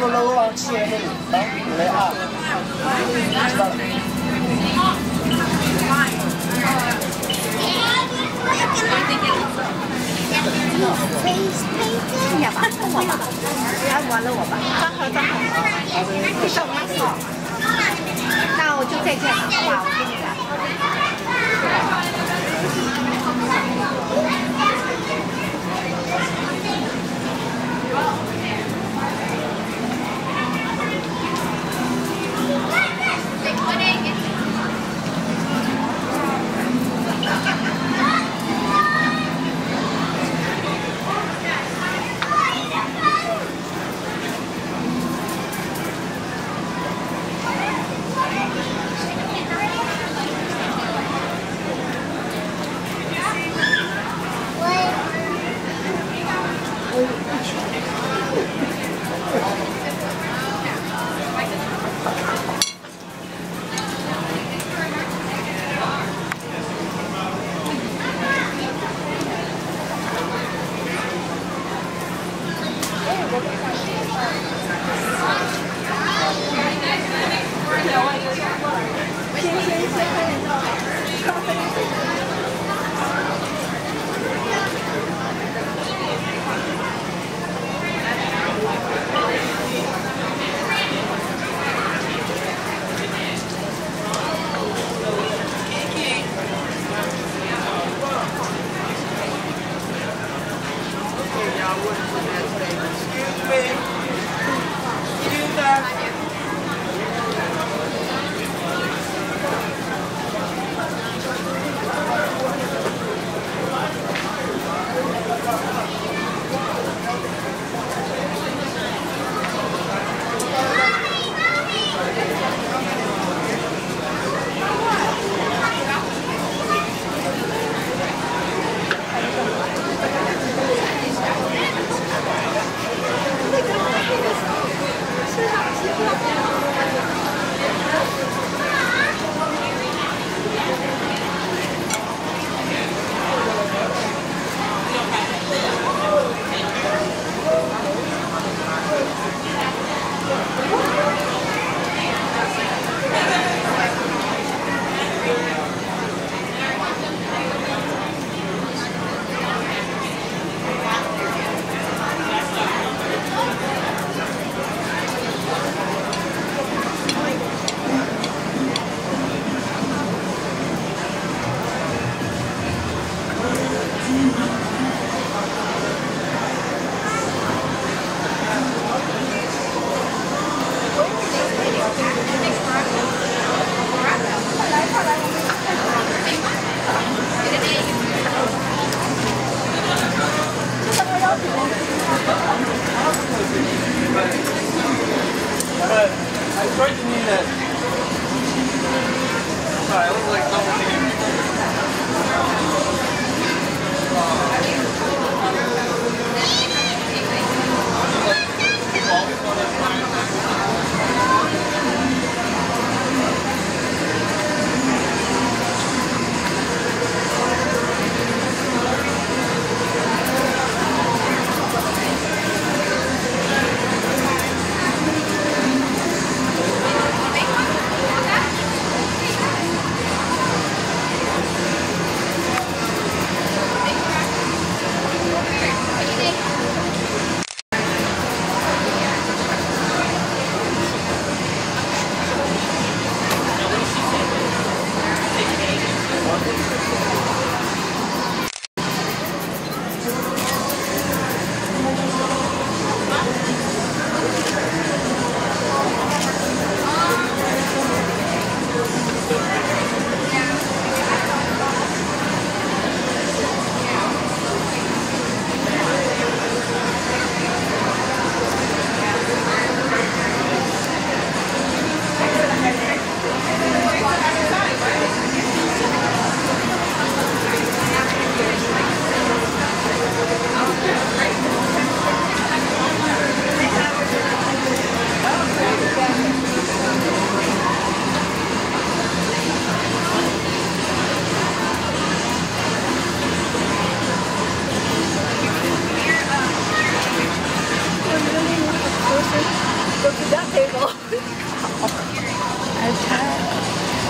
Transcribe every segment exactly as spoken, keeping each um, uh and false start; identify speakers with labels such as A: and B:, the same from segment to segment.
A: 我楼往起来的，当来啊，知道了。
B: 要吧，我吧，要完了我吧，张合张合，不懂吗？那我就再见了，好吧？我跟你讲。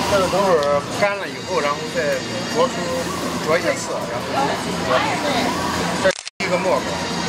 A: 这个都是干了以后，然后再着出着一些色，然后这是一个墨膏。